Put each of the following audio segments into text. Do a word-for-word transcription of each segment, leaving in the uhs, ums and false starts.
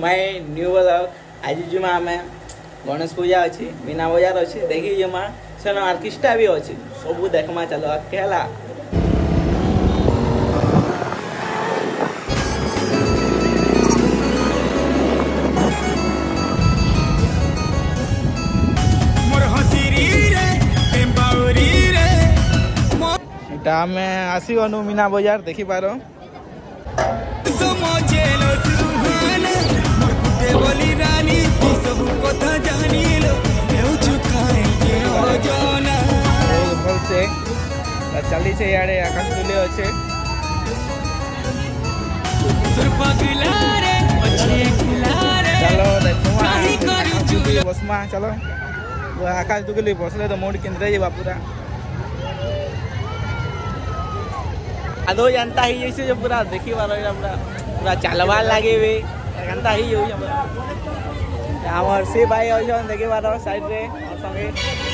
मैं new blog आज जुमा आम गणेश पूजा अच्छी मीना बजार अच्छी देखी जुमा सेन आर्केस्ट्रा भी अच्छी सब देखमा चलो आके है। आमे आसीगनु मीना बजार देखी पार भलसे चली से याडे आकाश दुले अच्छे चलो देखो बसमा चलो आकाश दुगली बसले तो मूड केन्द्र जा पूरा आदो जनता ही जैसे जो पूरा देखी बार पूरा पूरा चलवार लगे हुए जनता ही हमार से भाई अच्छे देखी बार साइड रे और संगे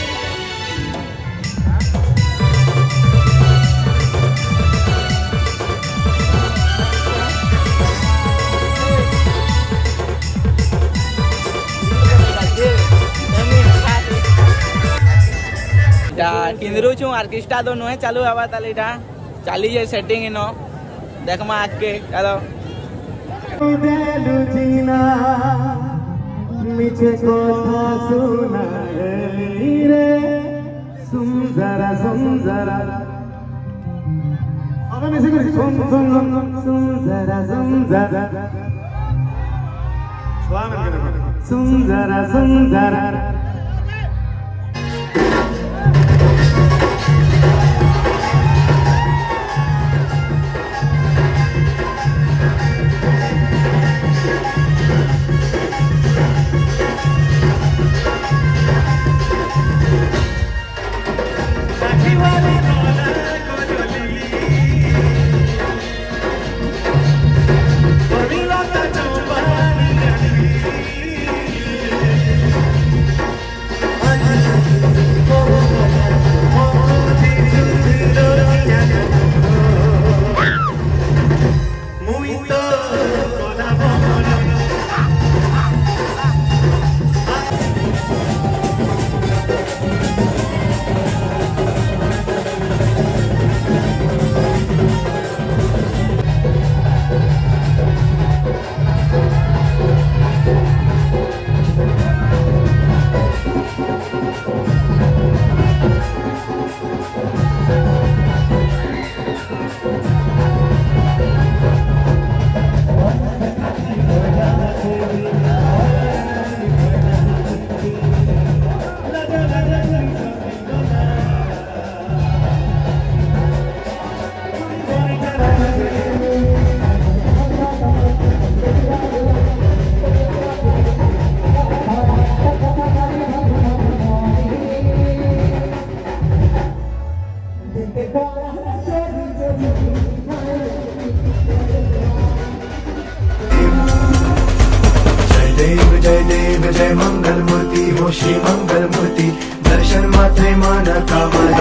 किंद्रू छू आर्केस्ट्रा तो नुहे चालू हवा ताले चाली जाए सेटिंग इन देख मा आके चलो मिछे कथा सुनाई रे सुंदरा सुंदरा अब मिसे कर सुन सुन सुंदरा सुंदरा सुंदरा सुंदरा जय देव जय मंगल मूर्ति हो श्री मंगल मूर्ति दर्शन मात्रे मान कामना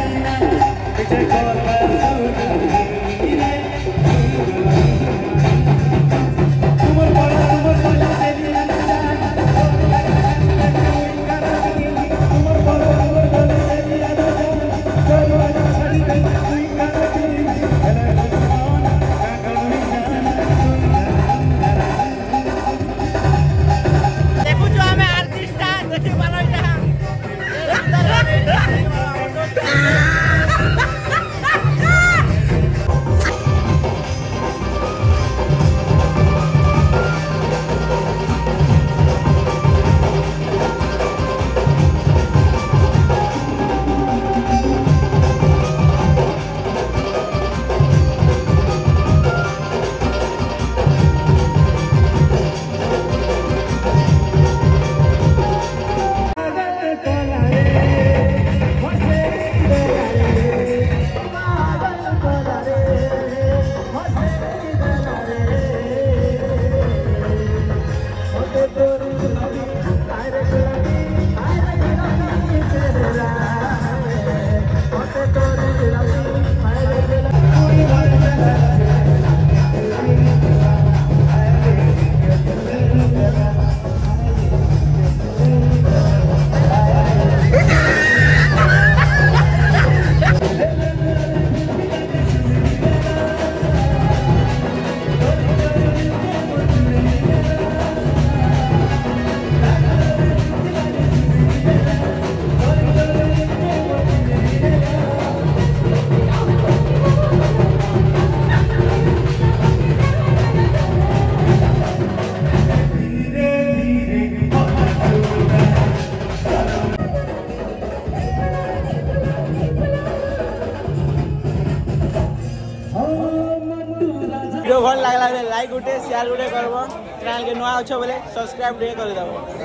लाइक गुटे शेयर गुटे करब चैनल के नुआ अच्छे बोले सब्सक्राइब टे कर दब।